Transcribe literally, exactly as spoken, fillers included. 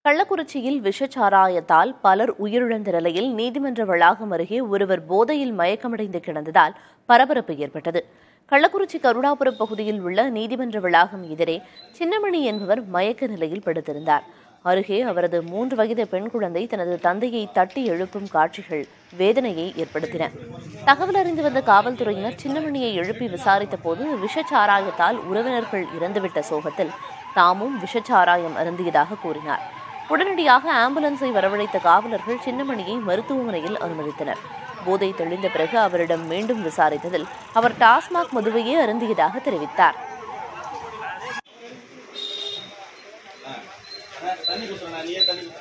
கள்ளக்குறிச்சியில் விஷச்சாராயத்தால் பலர் உயிரிழந்த நிலையில் நீதிமன்ற வளாகம் அருகே ஒருவர் போதையில் மயக்கமடைந்து கிடந்ததால் பரபரப்பு ஏற்பட்டது. கள்ளக்குறிச்சி கருடாபுரம் பகுதியில் உள்ள நீதிமன்ற வளாகம் எதிரே சின்னமணி என்பவர் மயக்க நிலையில் படுத்திருந்தார். அருகே அவரது மூன்று வயது பெண் குழந்தை தனது தந்தையை தட்டி எழுப்பும் காட்சிகள் வேதனையை ஏற்படுத்தின. தகவல் அறிந்து வந்த காவல்துறையினர் சின்னமணியை எழுப்பி விசாரித்த போது விஷச்சாராயத்தால் உறவினர்கள் இறந்துவிட்ட சோகத்தில் தாமும் விஷச்சாராயம் அருந்தியதாக கூறினார். உடனடியாக ஆம்புலன்ஸை வரவழைத்த காவலர்கள் சின்னமணியை மருத்துவமனையில் அனுமதித்தனர். போதை தெளிந்த பிறகு அவரிடம் மீண்டும் விசாரித்ததில் அவர் டாஸ்மாக் மதுவையே அருந்தியதாக தெரிவித்தார். தண்ணி